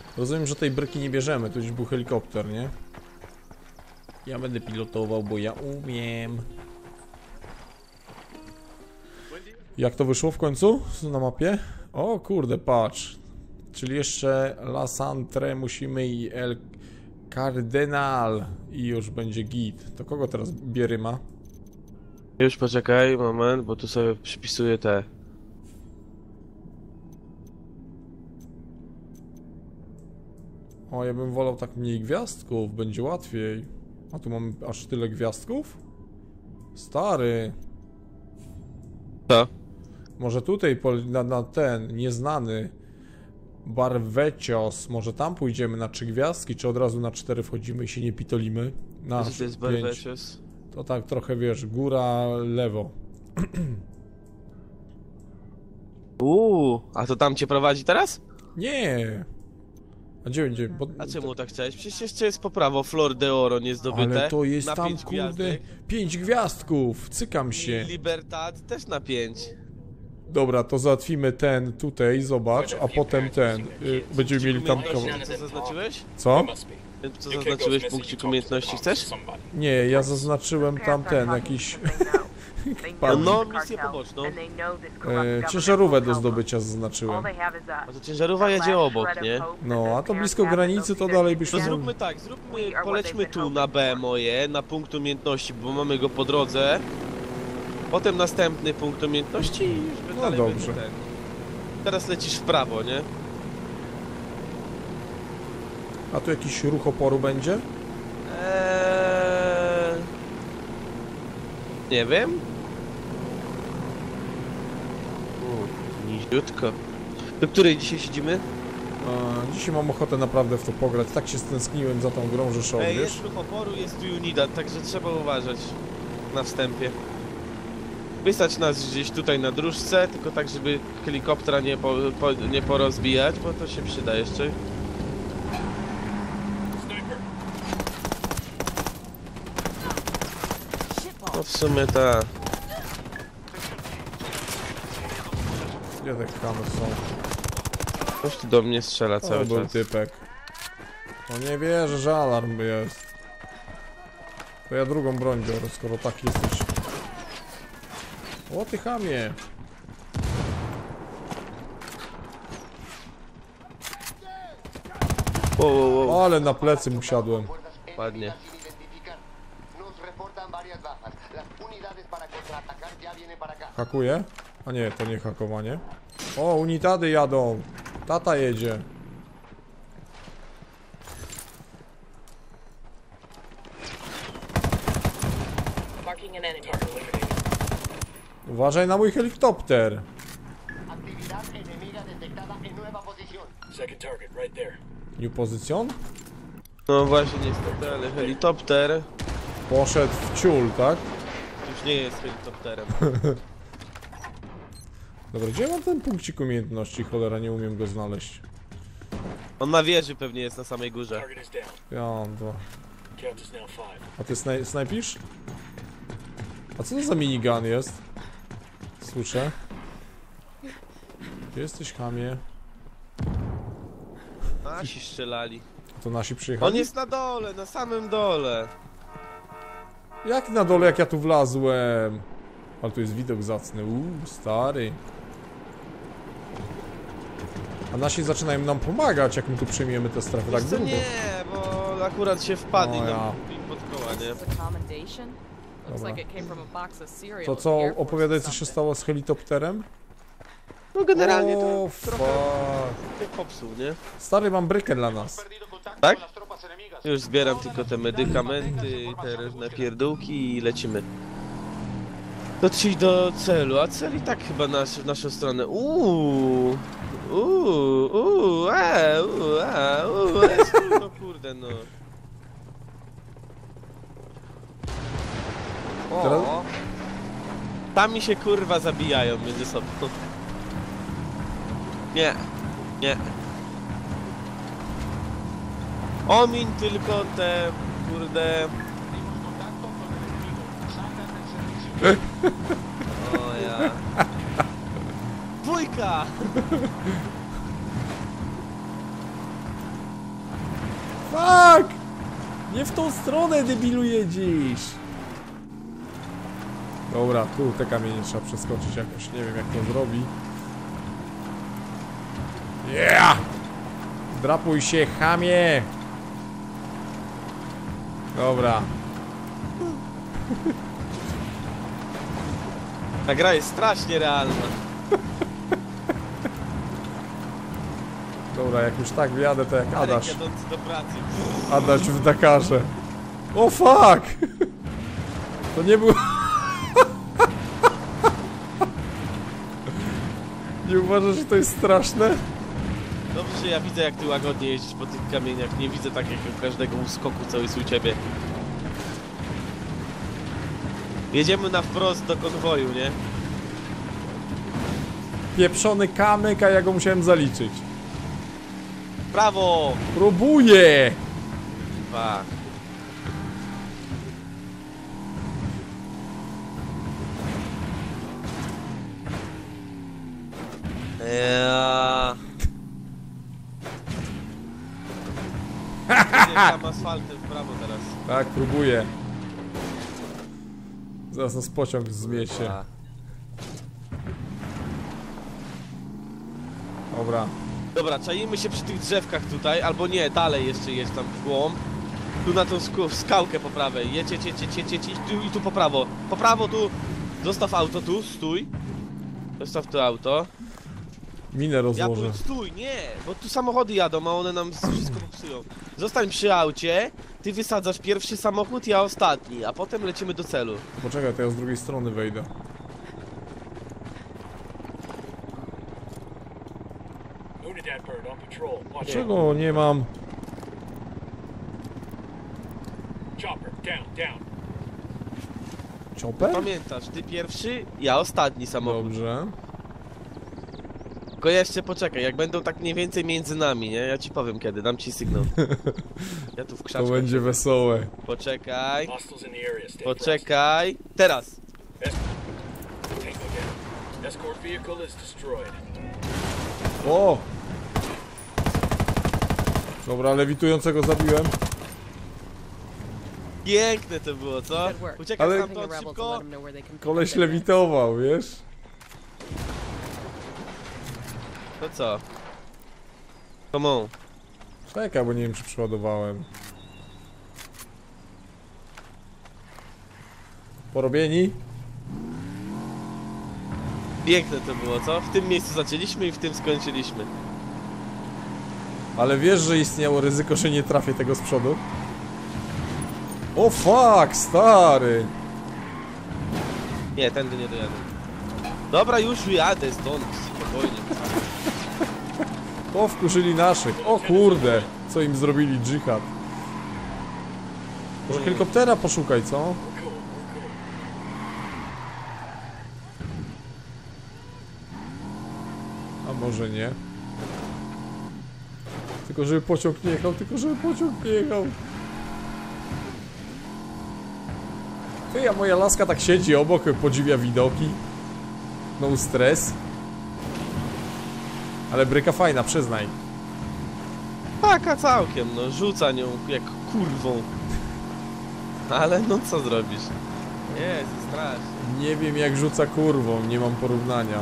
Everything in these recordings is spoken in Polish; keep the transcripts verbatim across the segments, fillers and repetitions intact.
Rozumiem, że tej bryki nie bierzemy, to już był helikopter, nie? Ja będę pilotował, bo ja umiem. Jak to wyszło w końcu na mapie? O kurde, patrz. Czyli jeszcze La Santre musimy i El Cardenal i już będzie git. To kogo teraz Bieryma? Już poczekaj, moment, bo tu sobie przypisuję te... O, ja bym wolał tak mniej gwiazdków, będzie łatwiej. A tu mamy aż tyle gwiazdków? Stary. Co? Może tutaj na, na ten, nieznany Barvecios, może tam pójdziemy na trzy gwiazdki, czy od razu na cztery wchodzimy i się nie pitolimy? Na Co to jest pięć. Barvecios? To tak trochę, wiesz, góra, lewo. Uuu, a to tam cię prowadzi teraz? Nie. A gdzie będzie? Bo... A czemu tak chciałeś? Przecież jeszcze jest po prawo Flor de Oro niezdobyte. Ale to jest na tam, pięć kurde, gwiazdek. pięć gwiazdków, cykam się. I Libertad też na pięć. Dobra, to załatwimy ten tutaj, zobacz, a potem ten. Y, będziemy mieli tam... Co zaznaczyłeś? Co? Co zaznaczyłeś w punkcie umiejętności, chcesz? Nie, ja zaznaczyłem tam ten, jakiś... No, misję poboczną. E, ciężarówkę do zdobycia zaznaczyłem. A to ciężarówka jedzie obok, nie? No, a to blisko granicy to dalej byśmy... To zróbmy tak, zróbmy, polećmy tu na B moje, na punkt umiejętności, bo mamy go po drodze. Potem następny punkt umiejętności i już No dalej dobrze. będzie ten. Teraz lecisz w prawo, nie? A tu jakiś ruch oporu będzie? Eee... Nie wiem. U, niziutko. Do której dzisiaj siedzimy? A, dzisiaj mam ochotę naprawdę w to pograć. Tak się stęskniłem za tą grą Rzeszów, Ej, wiesz? jest ruch oporu, jest tu Unidad, także trzeba uważać na wstępie. Wystać nas gdzieś tutaj na dróżce, tylko tak, żeby helikoptera nie, po, po, nie porozbijać, bo to się przyda jeszcze. No w sumie ta... Gdzie te kamy są? Ktoś tu do mnie strzela To cały był czas. typek. No nie wierzę, że alarm jest. To ja drugą broń biorę, skoro tak jesteś. O ty chamie! Wow, wow, wow. Ale na plecy mu siadłem. Ładnie. Hakuje? A nie, to nie hakowanie. O, unitady jadą. Tata jedzie. Uważaj na mój helikopter. New pozycjon? No właśnie niestety, ale helikopter Poszedł w ciul, tak? już nie jest helikopterem. Dobra, gdzie mam ten punkcik umiejętności? Cholera, nie umiem go znaleźć. On na wieży pewnie jest na samej górze. Ja mam dwa. A ty snaj snajpisz? A co to za minigun jest? Słyszę. Gdzie jesteś, chamie? Nasi strzelali. To nasi przyjechali? On jest na dole, na samym dole. Jak na dole, jak ja tu wlazłem? Ale tu jest widok zacny. Uuu, stary. A nasi zaczynają nam pomagać, jak my tu przejmiemy tę strefę tak Wiesz co, grubo. nie, bo akurat się wpadli O ja. nam im pod koła, nie? Dobra. To co, opowiadaj, co się stało z helikopterem? No generalnie to O, trochę fuck. się popsuł, nie? Stary, mam brykę dla nas. Tak? Już zbieram tylko te medykamenty, te różne pierdółki i lecimy. Dotrzeć do celu, a cel i tak chyba nasz, w naszą stronę. Uuu, uuu, uuu, a, uuu, a, uuu, jest, no kurde no. Teraz- O, tam mi się kurwa zabijają między sobą. Nie, nie. Omin tylko te, kurde... O ja... Dwójka! Fuck! Nie w tą stronę, debilu, jedziesz. Dobra, tu te kamienie trzeba przeskoczyć jakoś. Nie wiem, jak to zrobi. Yeah! Drapuj się, chamie! Dobra. Ta gra jest strasznie realna. Dobra, jak już tak wjadę, to jak Adaś. Jadący do pracy. Adaś w Dakarze. O fuck! To nie było... Nie uważasz, że to jest straszne? Dobrze, że ja widzę, jak ty łagodnie jeździsz po tych kamieniach. Nie widzę tak jak u każdego uskoku, co jest u ciebie. Jedziemy na wprost do konwoju, nie? Pieprzony kamyk, a ja go musiałem zaliczyć. Prawo! Próbuję! Dwa. Eee... Tam asfaltem w prawo teraz. Tak, próbuję. Zaraz nas pociąg zmiecie. Dobra. Dobra, czajmy się przy tych drzewkach tutaj, albo nie, dalej jeszcze jest tam w głąb. Tu na tą sk skałkę po prawej. Jedź, jedź, jedź, jedź, jedź, jedź, tu, i tu po prawo. Po prawo tu. Zostaw auto tu, stój. Zostaw to auto. Minę Ja rozłożę. tu, stój, nie, bo tu samochody jadą, a one nam wszystko popsują. Zostań przy aucie, ty wysadzasz pierwszy samochód, ja ostatni, a potem lecimy do celu. Poczekaj, to ja z drugiej strony wejdę. Dlaczego nie mam? Chopper? Pamiętasz, ty pierwszy, ja ostatni samochód. Dobrze. Tylko jeszcze poczekaj, jak będą tak mniej więcej między nami, nie? Ja ci powiem kiedy, dam ci sygnał. Ja tu w To krzaczkach. będzie wesołe. Poczekaj. Poczekaj. Teraz. O! Dobra, lewitującego zabiłem. Piękne to było, co? Uciekaj Ale- stamtąd szybko. Koleś lewitował, wiesz? To co? Come on. Czekaj, bo nie wiem, czy przeładowałem. Porobieni? Piękne to było, co? W tym miejscu zaczęliśmy i w tym skończyliśmy. Ale wiesz, że istniało ryzyko, że nie trafię tego z przodu? O fuck, stary! Nie, tędy nie dojadę. Dobra, już jadę stąd, spokojnie. O, wkurzyli naszych. O kurde, co im zrobili dżihad. Może helikoptera poszukaj, co? A może nie? Tylko żeby pociąg nie jechał, tylko żeby pociąg nie jechał. Ty, a moja laska tak siedzi obok, podziwia widoki. No stres. Ale bryka fajna, przyznaj. Taka całkiem, no, rzuca nią jak kurwą. Ale no co zrobisz? Jest, strasznie. Nie wiem jak rzuca kurwą, nie mam porównania.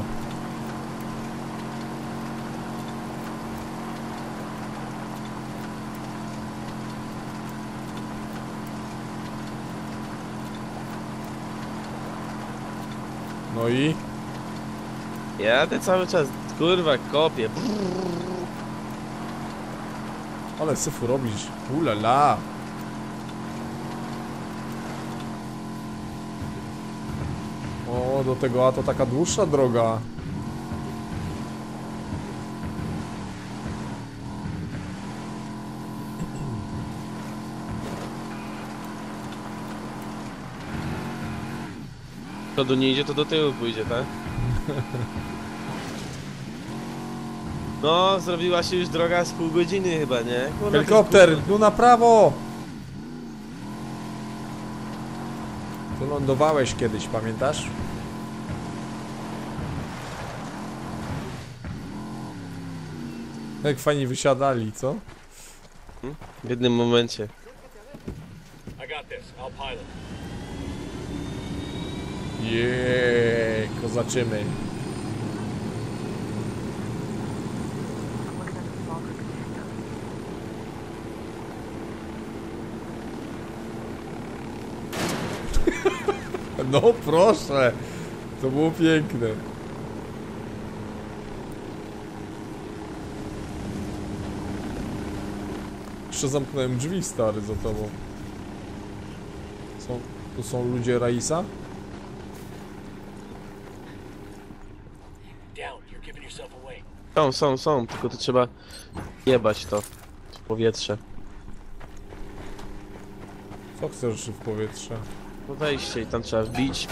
No i? Jadę cały czas, kurwa, kopię. Ale syfu robisz, ulala. O, do tego, a to taka dłuższa droga. To do nie idzie, to do tyłu pójdzie, tak? No, zrobiła się już droga z pół godziny chyba, nie? Kurwa, Helikopter, no na prawo! Tu lądowałeś kiedyś, pamiętasz? Jak fajnie wysiadali, co? W jednym momencie. Jeee, kozaczymy. No proszę, to było piękne. Jeszcze zamknąłem drzwi, stary, za tobą. Są, tu są ludzie Raisa? Są, są, są, tylko to trzeba jebać to w powietrze. Co chcesz w powietrze? No wejście i tam trzeba wbić.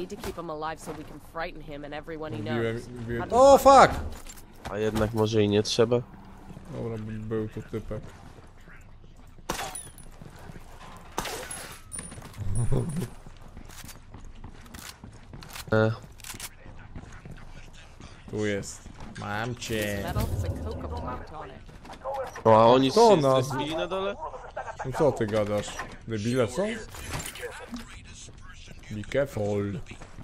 Wbiłem, wbiłem. O, fuck! A jednak może i nie trzeba. Dobra, był tu typek. E, Tu jest. Mam cię. o, a oni To się nas. zrespili na dole? No co ty gadasz? Debile są? Be careful.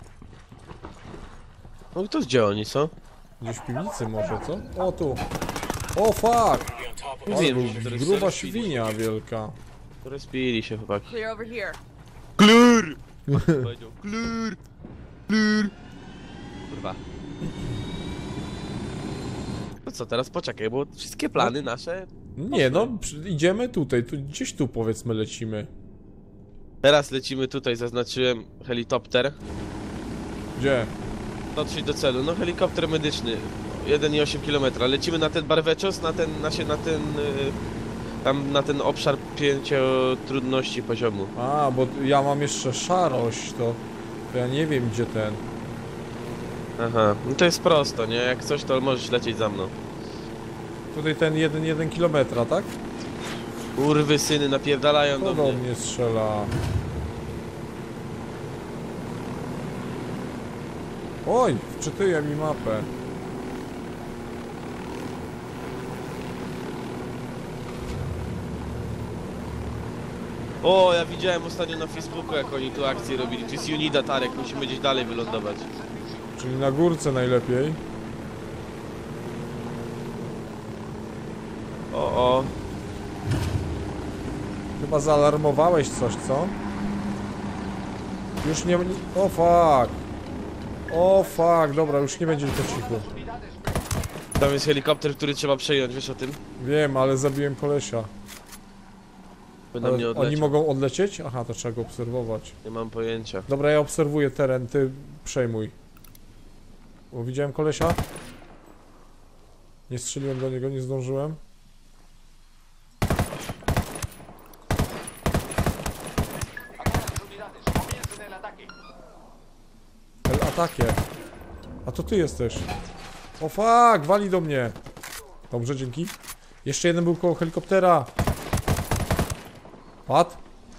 No to gdzie oni są? Gdzieś w piwnicy może, co? O, tu. O, fuck! Mówiłem, Ale że to gruba respili. świnia wielka. Respili się chłopaki. Clear over here. Klur! Powiedział klur! Klur! Kurwa. No co, teraz poczekaj, bo wszystkie plany nasze... Nie no, przy- idziemy tutaj, tu, gdzieś tu powiedzmy lecimy. Teraz lecimy tutaj, zaznaczyłem helikopter. Gdzie? Dotrzeć do celu, no helikopter medyczny. jeden i osiem kilometra. Lecimy na ten barweczos, na ten, na się, na ten... Yy, tam na ten obszar pięcio trudności poziomu. A, bo ja mam jeszcze szarość, to, to ja nie wiem gdzie ten. Aha, no to jest prosto, nie? Jak coś, to możesz lecieć za mną. Tutaj ten jeden, jeden kilometra, tak? Kurwy syny napierdalają To do do mnie. mnie strzela. Oj, wczytuję mi mapę. O, ja widziałem ostatnio na Facebooku, jak oni tu akcję robili. To jest Unida, Tarek, musimy gdzieś dalej wylądować. Czyli na górce najlepiej. O, o. Chyba zaalarmowałeś coś, co? Już nie... O fuck! O fuck, dobra, już nie będzie po cichu. Tam jest helikopter, który trzeba przejąć, wiesz o tym? Wiem, ale zabiłem kolesia. By na Ale mnie oni odleciał. mogą odlecieć? Aha, to trzeba go obserwować. Nie mam pojęcia. Dobra, ja obserwuję teren, ty przejmuj. Bo widziałem kolesia. Nie strzeliłem do niego, nie zdążyłem. El atakie. A to ty jesteś. O fuck, wali do mnie. Dobrze, dzięki. Jeszcze jeden był koło helikoptera. Padł.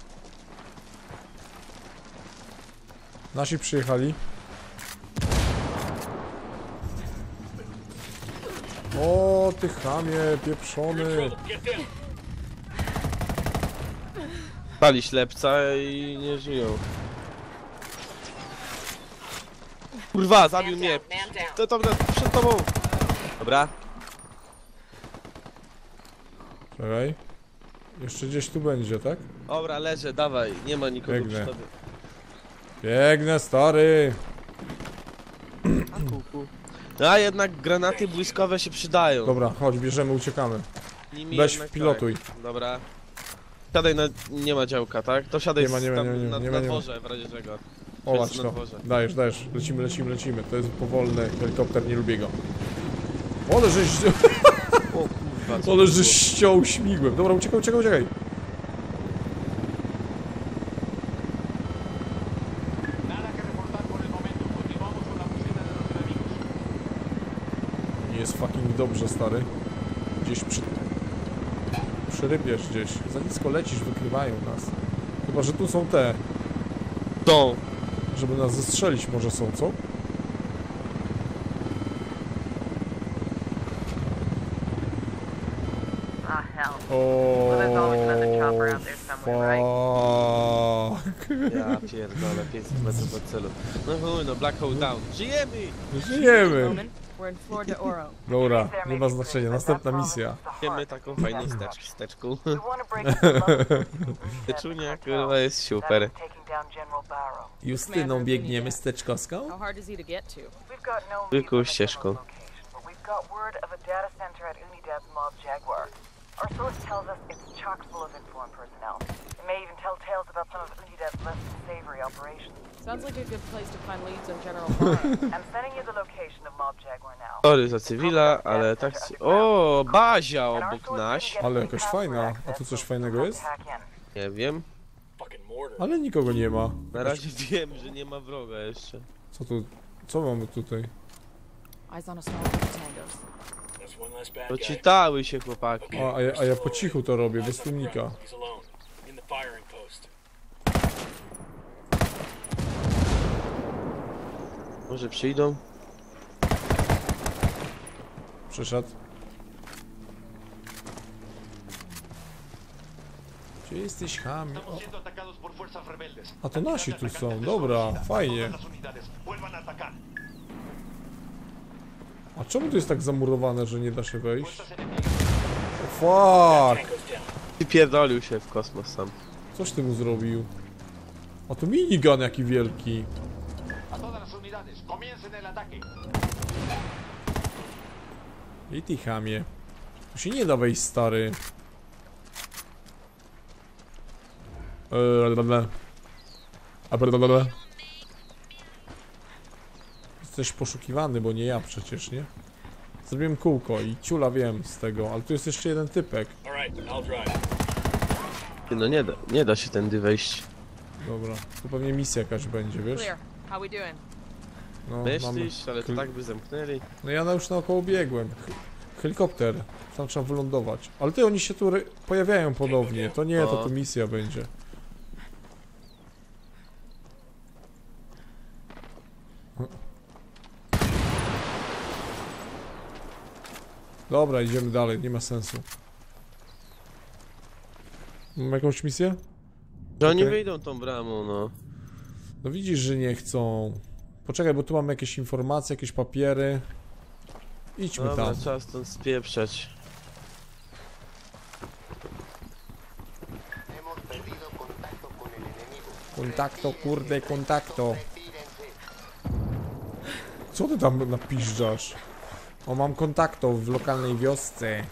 Nasi przyjechali. O, ty chamie, pieprzony. Pali ślepca i nie żyją. Kurwa, zabił mnie. To to przed tobą. Dobra. Czekaj. Jeszcze gdzieś tu będzie, tak? Dobra, leżę, dawaj. Nie ma nikogo Biegnę. przy tobie. Biegnę, stary. No, a jednak granaty błyskowe się przydają. Dobra, chodź, bierzemy, uciekamy. Nimi Weź jednak wpilotuj. Tak. Dobra. Siadaj na... nie ma działka, tak? To siadaj Nie ma, nie ma, tam nie ma, nie ma, na, nie na ma, nie ma. dworze w razie czego. O, Jest patrz na to. dworze. Dajesz, dajesz. Lecimy, lecimy, lecimy. To jest powolny helikopter, nie lubię go. Ale żeś... O kurwa, co Ale to żeś ściął śmigłem. Dobra, uciekaj, uciekaj, uciekaj. Nie jest fucking dobrze, stary. Gdzieś przy... Przyrypiesz gdzieś. Za nisko lecisz, wykrywają nas. Chyba, że tu są te. Są. Żeby nas zestrzelić może są, co? O, fuck. Ja pierdolę, pięćset metrów od celu. No chuj, no Black Hole Down. Żyjemy! Żyjemy! Dobra, nie ma znaczenia, następna misja. Wiemy taką fajną steczkę, steczką. Teczunia, kurwa, jest super. Justyną biegniemy steczkowską? Zwykłą ścieżką. Our source tells us it's chock full of informed personnel. It may even tell tales about some of UNIDEV's less than savory operations. Sounds like a good place to find leads on General Barrow. I'm sending you the location of Mob Jaguar now. Sorry za cywila, ale tak... O, Bazia obok nas. Ale jakaś fajna. A tu coś fajnego jest? Nie wiem. Ale nikogo nie ma. Na razie wiem, że nie ma wroga jeszcze. Co tu... Co mamy tutaj? Eyes on a small group of tangos. Poczytały się chłopaki. A, a, ja, a ja po cichu to robię, bez tłumnika. Może przyjdą? Przyszedł. Gdzie jesteś, chamie? O. A to nasi tu są, dobra, fajnie. A czemu to jest tak zamurowane, że nie da się wejść? O, fuck! Wypierdolił się w kosmos sam. Coś ty mu zrobił? A to minigun jaki wielki. I ty chamie. Tu się nie da wejść, stary. Eee, blablabla. A blablabla. Jesteś poszukiwany, bo nie ja przecież, nie? Zrobiłem kółko i ciula wiem z tego, ale tu jest jeszcze jeden typek. Ty, no nie da, nie da się tędy wejść. Dobra, tu pewnie misja jakaś będzie, wiesz? Clear. How we doing? No, Myślisz, ale to tak by zamknęli. No ja już naokoło biegłem. Helikopter, tam trzeba wylądować. Ale ty, oni się tu pojawiają ponownie, to nie, to tu misja będzie. Dobra, idziemy dalej, nie ma sensu. Mam jakąś misję? Że oni Okej. wyjdą tą bramą, no. No widzisz, że nie chcą. Poczekaj, bo tu mamy jakieś informacje, jakieś papiery. Idźmy Dobra, tam. trzeba stąd spieprzać. Kontakto, kurde, kontakto. Co ty tam napiszczasz? O, mam kontakto w lokalnej wiosce.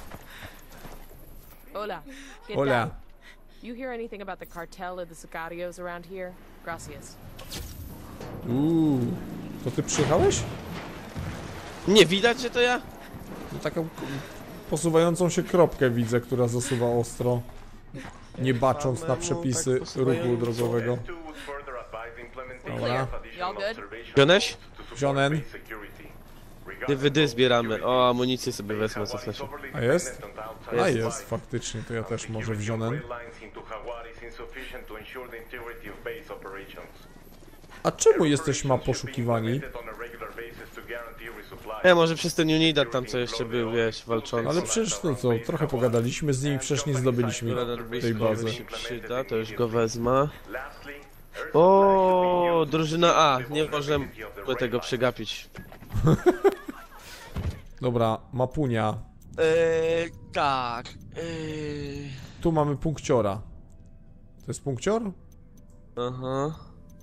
Hola. ¿Qué Hola. tal? You hear anything about the cartel of the Sicarios around here? Gracias. Uuu. To ty przyjechałeś? Nie widać, że to ja? No, taką k- posuwającą się kropkę widzę, która zasuwa ostro. Nie bacząc na przepisy ruchu drogowego. Dobra. Y'all good? Wziąłeś? Zionen. D V D zbieramy. O, amunicję sobie wezmę, cofnę się. A jest? A jest, faktycznie, to ja też może wzionen. A czemu jesteśmy poszukiwani? Ja może przez ten Unidad tam co jeszcze był, wiesz, walczący. Ale przecież no co, trochę pogadaliśmy z nimi, przecież nie zdobyliśmy tej bazy. się przyda, to już go wezmę. O, drużyna A, nie możemy tego przegapić. Dobra, mapunia. Eee, tak. Eee. Tu mamy punkciora. To jest punkcior? Aha.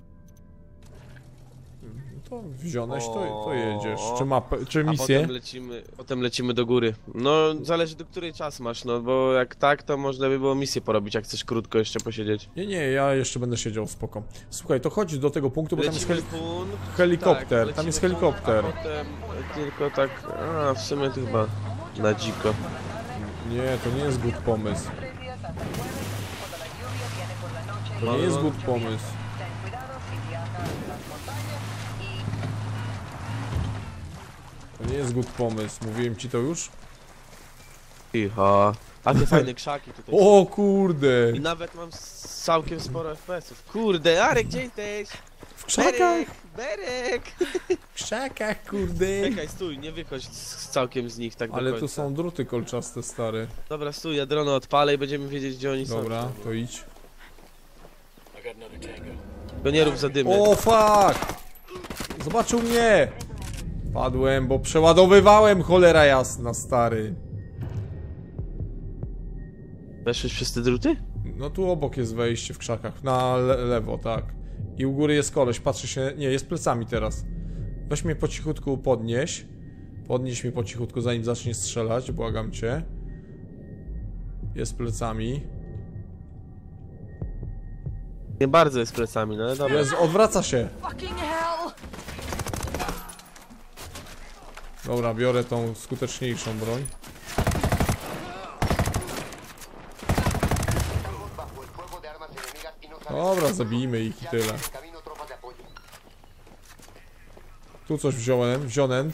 To wziąłeś, to, to jedziesz. Czy mapę, czy A misję? potem lecimy, potem lecimy do góry. No, zależy do której czas masz, no, bo jak tak, to można by było misję porobić, jak chcesz krótko jeszcze posiedzieć. Nie, nie, ja jeszcze będę siedział, spoko. Słuchaj, to chodź do tego punktu, bo tam jest heli punkt, helikopter, tak, tam jest lecimy helikopter. punkt, a potem tylko tak, a w sumie to chyba na dziko. Nie, to nie jest good pomysł. To nie jest good pomysł. To nie jest good pomysł, mówiłem ci to już? Cicho. A te fajne krzaki tutaj. O kurde! I nawet mam całkiem sporo F P S ów. Kurde, Arek, gdzie jesteś? W krzakach! Berek! W krzakach, kurde! Czekaj, stój, nie wychodź z, całkiem z nich tak do Ale tu końca. są druty kolczaste, stary. Dobra, stój, ja drono odpalę i będziemy wiedzieć, gdzie oni Dobra, są. to idź. Tylko nie rób zadymy. O, fuck! Zobaczył mnie! Padłem, bo przeładowywałem, cholera jasna, stary. Weszłeś przez te druty? No tu obok jest wejście w krzakach, na le lewo, tak. I u góry jest koleś, patrzy się, nie, jest plecami teraz. Weź mnie po cichutku podnieś. Podnieś mnie po cichutku, zanim zacznie strzelać, błagam cię. Jest plecami. Nie bardzo jest plecami, no ale dobra. Jest, odwraca się. Fucking hell! Dobra, biorę tą skuteczniejszą broń. Dobra, zabijmy ich i tyle. Tu coś wziąłem, wziąłem.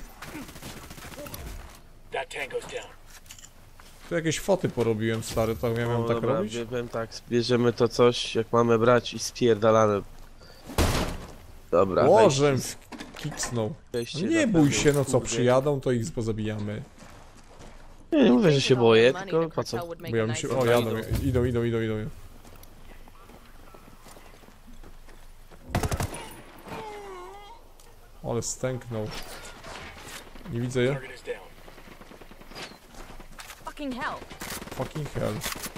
Tu jakieś foty porobiłem, stary, tak miałem O, tak dobra, robić? wie- powiem tak, bierzemy to coś, jak mamy brać i spierdalamy. Dobra, Łożem wejście- kiksnął. wejście No na nie bój pewno, się, no co, kurde. przyjadą, to ich pozabijamy. Nie, nie mówię, że się boję, tylko po co? Bo ja bym się... O, jadą, idą, idą, idą, idą. Ale stęknął. Nie widzę je? Fucking hell. Fucking hell.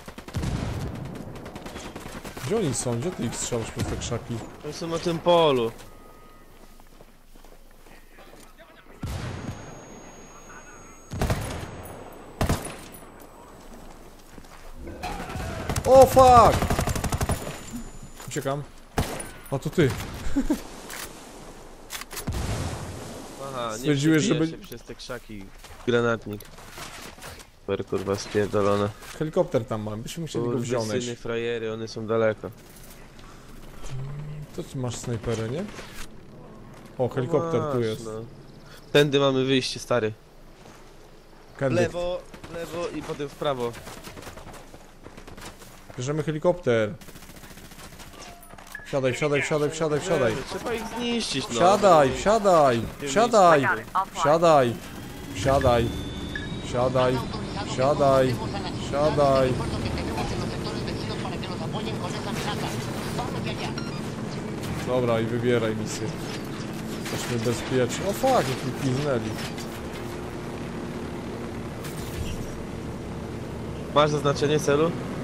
Gdzie oni są? Gdzie ty ich strzelasz przez te krzaki? Oni są na tym polu. O, fuck! Uciekam. A to ty. Aha, nie Stwierdziłeś, przebija żeby- się przez te krzaki. Granatnik. Super, kurwa, spierdolone. Helikopter tam mam, byśmy musieli go Kurde, wziąć. syny frajery, one są daleko. To ty masz snajperę, nie? O, helikopter No tu masz, jest. no. Tędy mamy wyjście, stary. W Kędy. lewo, w lewo i potem w prawo. Bierzemy helikopter. Wsiadaj, wsiadaj, wsiadaj, wsiadaj, wsiadaj. Trzeba ich zniszczyć, no. Wsiadaj, wsiadaj, wsiadaj, Got it. I'll fly. wsiadaj, wsiadaj, wsiadaj, wsiadaj, wsiadaj. Dobra, i wybieraj misję. Jesteśmy bezpieczni. O fuck, jak mi piznęli. Masz zaznaczenie celu?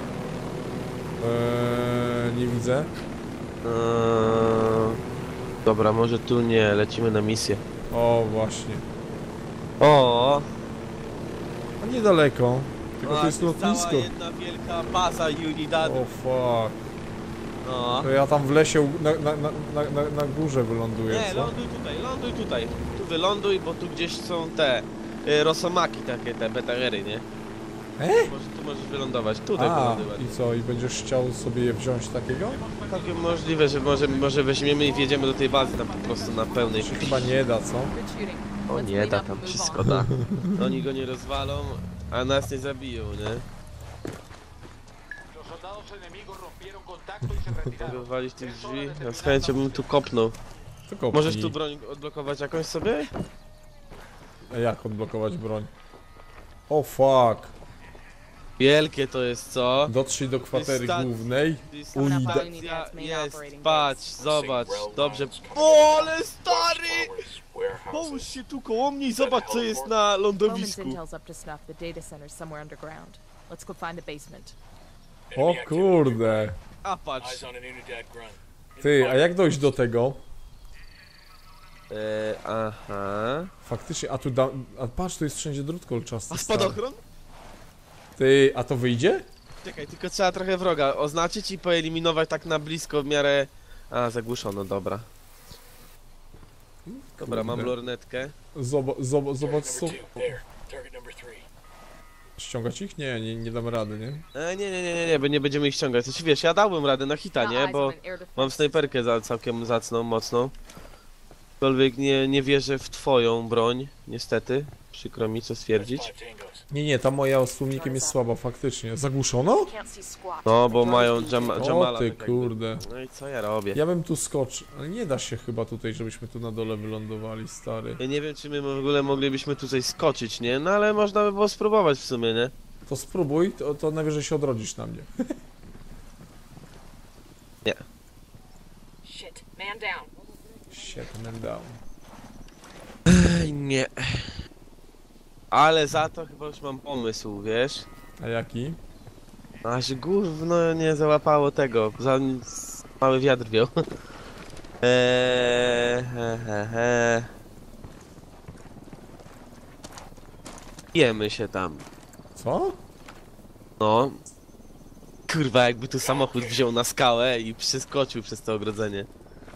Eee, nie widzę. Eee, dobra, może tu nie, lecimy na misję. O, właśnie. O, A niedaleko. Tylko to jest lotnisko. Cała jedna wielka baza Unidad. O fuck. No. To ja tam w lesie u- na, na, na, na, na, na górze wyląduję, Nie, co? ląduj tutaj, ląduj tutaj. Tu wyląduj, bo tu gdzieś są te y, rosomaki takie, te betagery, nie? E? Może tu możesz wylądować, tutaj A, wyląduj ładnie. i co? I będziesz chciał sobie je wziąć takiego? Takie możliwe, że może, może weźmiemy i wjedziemy do tej bazy tam po prostu na pełnej Się krwi. chyba nie da, co? Good shooting. O Let's nie, clean da up tam and move wszystko on. da. Oni go nie rozwalą, a nas nie zabiją, nie? Mogę walić tych drzwi? Ja z chęcią bym tu kopnął. To kopnij. Możesz tu broń odblokować jakąś sobie? A jak odblokować broń? O fuck. Wielkie to jest, co? Dotrzyj do kwatery Stat- głównej. Coming up Unida- on Unidad's main Jest, operating patrz, base. zobacz, dobrze. O, ale stary! Połóż się tu koło mnie i zobacz, co jest na Roman's lądowisku. intel's up to snuff. The data center's somewhere underground. Let's go find a basement. O kurde. A patrz. Ty, a jak dojść do tego? E, aha. Faktycznie, a tu da... A patrz, tu jest wszędzie drut kolczasty. A stary. spadochron? Ty, a to wyjdzie? Czekaj, tylko trzeba trochę wroga oznaczyć i poeliminować tak na blisko w miarę... A, zagłuszono, dobra. Dobra, mam Kurde. lornetkę. Zob zob zobacz, co... Ściągać ich? Nie, nie, nie dam rady, nie? E, nie, nie, nie, nie, nie, bo nie będziemy ich ściągać. Znaczy wiesz, ja dałbym radę na hita, nie? Bo mam snajperkę za całkiem zacną, mocną. Aczkolwiek nie, nie wierzę w twoją broń, niestety. Przykro mi co stwierdzić. Nie, nie, ta moja z tłumikiem jest słaba, faktycznie. Zagłuszono? Can't see squat. No, bo mają Jam Jamala. O ty tak jakby. kurde. No i co ja robię? Ja bym tu skoczył, ale nie da się chyba tutaj, żebyśmy tu na dole wylądowali, stary. Ja nie wiem, czy my w ogóle moglibyśmy tutaj skoczyć, nie? No ale można by było spróbować w sumie, nie? To spróbuj, to, to najwyżej się odrodzisz na mnie. Nie. Shit, man down. Shit, man down. Ej, nie. Ale za to chyba już mam pomysł, wiesz? A jaki? Aż gówno nie załapało tego, za mały wiatr wiał. Eee, he, he, he. Jemy się tam. Co? No. Kurwa, jakby tu samochód wziął na skałę i przeskoczył przez to ogrodzenie.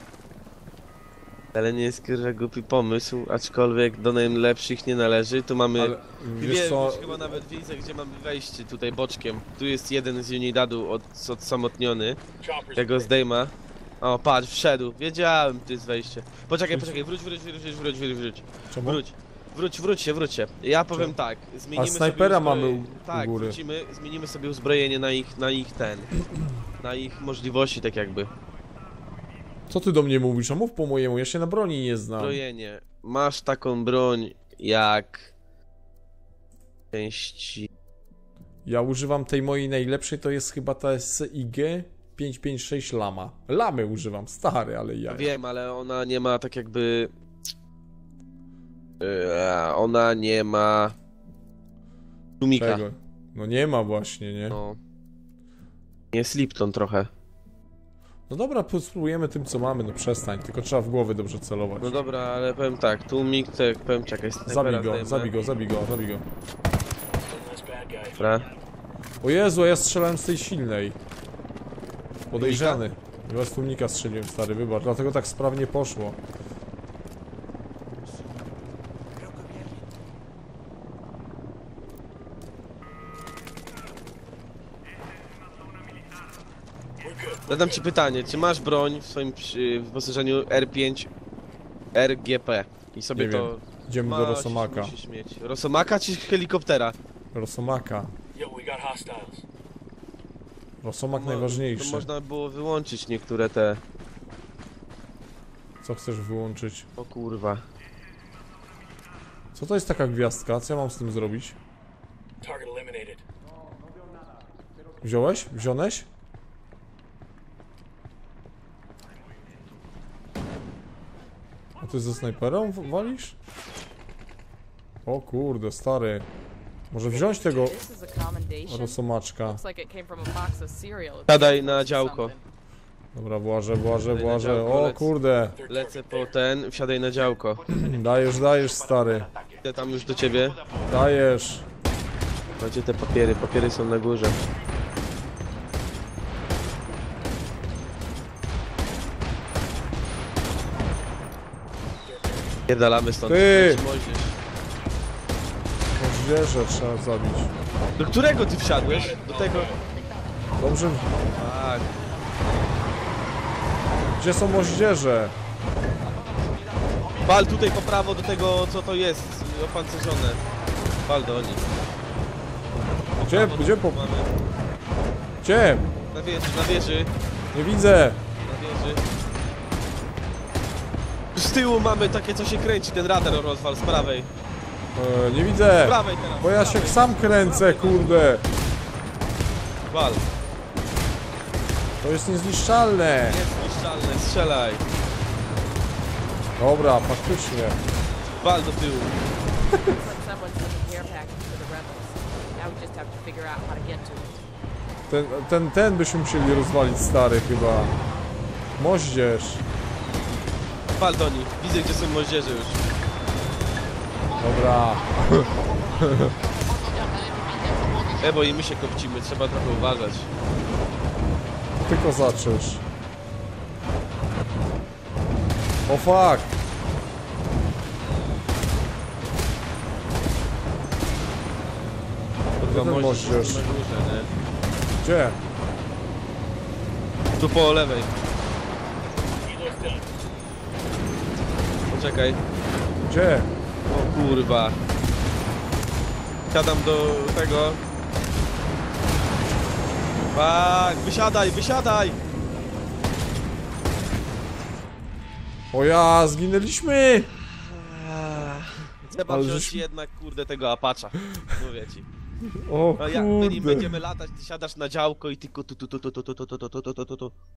Ale nie jest kurwa głupi pomysł, aczkolwiek do najlepszych nie należy. Tu mamy... Ale wiesz Wiesz, co? chyba nawet widzę, gdzie mamy wejście tutaj boczkiem. Tu jest jeden z Unidadu od, odsamotniony. Tego zdejma. O, patrz, wszedł. Wiedziałem, tu jest wejście. Poczekaj, poczekaj, wróć, wróć, wróć, wróć, wróć, wróć, wróć. Czemu? Wróć. Wróć, wróć się, wróć się. Ja powiem tak, zmienimy A snajpera sobie mamy uzbrojenie- u- u Tak, góry. wrócimy, zmienimy sobie uzbrojenie na ich, na ich ten. Na ich możliwości, tak jakby. Co ty do mnie mówisz? A mów po mojemu, ja się na broni nie znam. Zbrojenie. Masz taką broń jak... Części... Ja używam tej mojej najlepszej, to jest chyba ta S I G pięćset pięćdziesiąt sześć Lama. Lamy używam, stary, ale ja. Wiem, ale ona nie ma tak jakby... Eee, Ona nie ma... Tłumika. Czego? No nie ma właśnie, nie? No. Jest Lipton trochę. No dobra, po- spróbujemy tym co mamy, no przestań, tylko trzeba w głowy dobrze celować. No dobra, ale powiem tak, tłumik to jak powiem czekaj, Zabij go, zabij go, zabij go, zabij go. Dobra. O Jezu, a ja strzelałem z tej silnej. Podejrzany. Ja z tłumnika strzeliłem, stary, wybacz, dlatego tak sprawnie poszło. Zadam ci pytanie, czy masz broń w swoim przy, wyposażeniu R pięć R G P? I sobie Nie to... wiem. Idziemy do Masz, Rosomaka. musisz mieć. Rosomaka czy helikoptera? Rosomaka. Yo, we got hostiles. Rosomak Mo- najważniejszy. To można było wyłączyć niektóre te... Co chcesz wyłączyć? O kurwa. Co to jest taka gwiazdka? Co ja mam z tym zrobić? Target eliminated. Wziąłeś? Wziąłeś? A ty ze snajperą w- walisz? O kurde, stary. Może wziąć tego This is a commendation. rosomaczka. Looks like it came from a box of cereal. Siadaj na działko. Something. Dobra, włażę, włażę, Tutaj na włażę. działko O lec. kurde. Lecę po ten, wsiadaj na działko. Dajesz, dajesz, stary. Idę tam już do ciebie. Dajesz. Macie te papiery, papiery są na górze. Pierdalamy stąd. Ty! Leci moździerz. Moździerze trzeba zabić. Do którego ty wsiadłeś? Do tego... Dobrze. Tak. Gdzie są moździerze? Wal tutaj po prawo do tego, co to jest, opancerzone. Wal do nich. Gdzie, Prawo gdzie tu po... mamy. Gdzie? Na wieży, na wieży, Nie widzę. na wieży. Z tyłu mamy takie, co się kręci, ten radar rozwal z prawej. E, nie Z widzę. prawej teraz. Bo ja z się prawej. sam kręcę, kurde. Wal. To jest niezniszczalne. Jest niszczalne, strzelaj. Dobra, faktycznie. Wal do tyłu. Looks like someone's sending care package to the rebels. Now we just have to figure out how to get to it. Ten, ten, ten byśmy musieli rozwalić, stary, chyba. Moździerz. Wal do nich. Widzę, gdzie są moździerze już. Dobra. E, bo i my się kopcimy, trzeba trochę uważać. Tylko zaczesz. O fuck. Kurwa, ten moździerz moździerz? jest na górze, nie? Gdzie? Tu po lewej. Poczekaj. Gdzie? O kurwa. Siadam do tego. Tak, wysiadaj, wysiadaj! O ja, zginęliśmy! Trzeba Ale wziąć żeś- jednak, kurde, tego Apacza. Mówię ci. O No jak my nim kurde. będziemy latać, ty siadasz na działko i tylko tu tu tu tu tu tu tu tu tu tu tu tu.